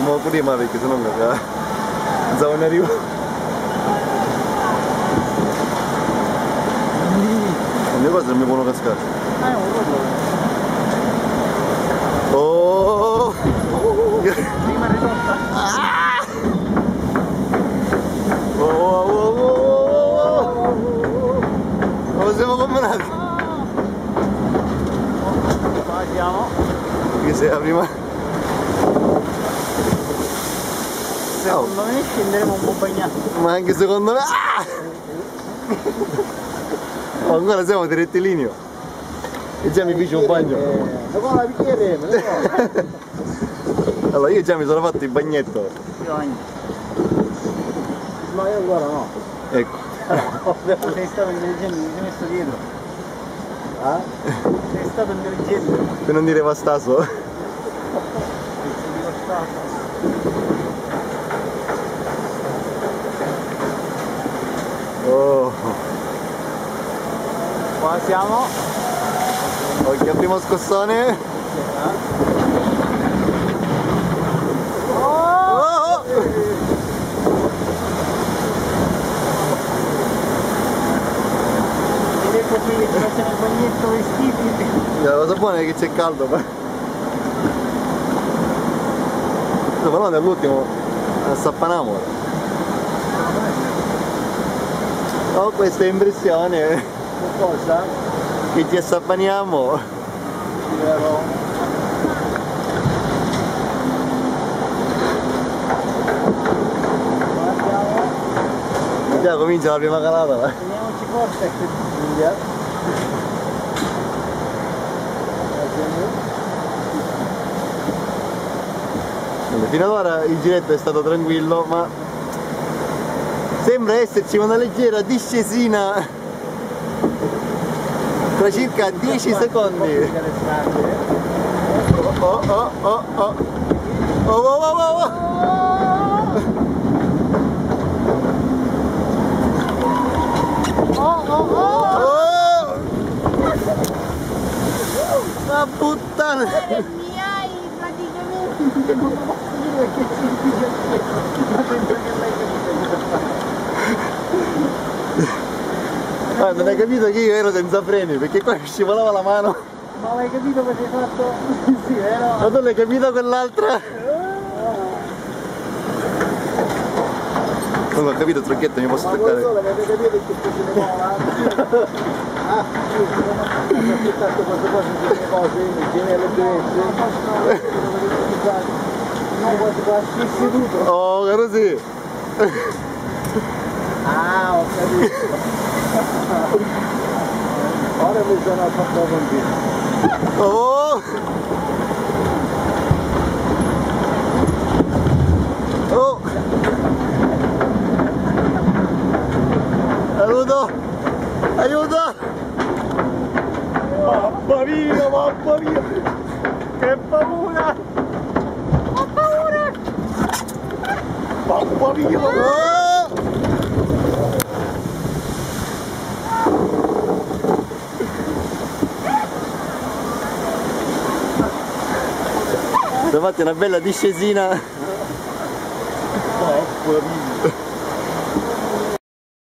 muovo prima perché sennò non pensavo ne arrivo. Le cose non mi possono cascare. Oh! Prima ridotta. Come siamo combinati? Qua siamo. Che sei la prima? Secondo me scenderemo un po' bagnato. Ma anche secondo me... Oh, ancora siamo di rettilineo. E già mi piace un bagno. Allora io già mi sono fatto il bagnetto. Ma io ancora no. Ecco. Sei stato intelligente, mi sei messo dietro. Ah? Sei stato intelligente. Per non dire vastaso. Oh. Qua siamo. Occhio al primo scossone. Oh. Vedete qui che ci facciamo il bagnetto vestiti. La cosa buona è che c'è caldo, ma no, nell'ultimo assappanamo. Oh, questa è impressione. Cosa? Che ci assappaniamo. Vero. Già comincia la prima calata. Teniamoci forte che Giulia. Fino ad ora il giretto è stato tranquillo, ma sembra esserci una leggera discesina tra circa 10 secondi. Oh oh oh oh oh oh oh oh oh. Ma puttana! Mi hai praticamente. Non posso dire che ci dice. Ma penso che lei Ah, non hai capito che io ero senza freni, perché qua mi scivolava la mano. Ma l'hai capito perché hai fatto? Sì, vero? Ma tu l'hai capito quell'altra? Non ho capito, trucchetto, mi posso toccare. Ma avete capito che ci muovo avanti? Ah, sì, ho aspettato queste cose, le cose, insieme alle due. No, quasi seduto. Oh, caro sì. Ah, ho capito. Ora mi sono fatto convinto. Oh! Oh! Aiuto! Aiuto! Mamma mia, mamma mia! Che paura! Ho paura. Mamma mia! Oh! Siamo fatti una bella discesina. Mamma mia.